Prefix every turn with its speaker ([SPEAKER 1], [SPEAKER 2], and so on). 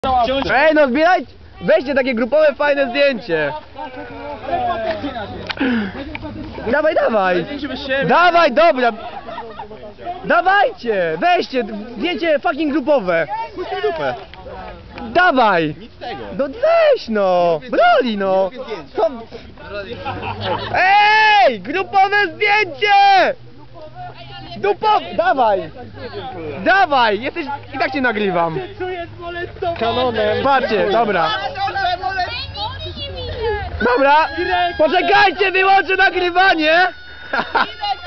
[SPEAKER 1] Ej, no zbieraj! Weźcie takie grupowe, fajne zdjęcie! Dawaj, dawaj! Dawaj, dobra! Dawajcie! Weźcie! Zdjęcie fucking grupowe!
[SPEAKER 2] Puśćmy dupę.
[SPEAKER 1] Dawaj!
[SPEAKER 2] Nic z tego.
[SPEAKER 1] No weź no! Broli no! Co? Ej! Grupowe zdjęcie! Grupowe! Dawaj! Dawaj! Jesteś... I tak cię nagrywam!
[SPEAKER 2] Kanonem.
[SPEAKER 1] Patrzcie, dobra! Dobra! Poczekajcie, wyłączę nagrywanie!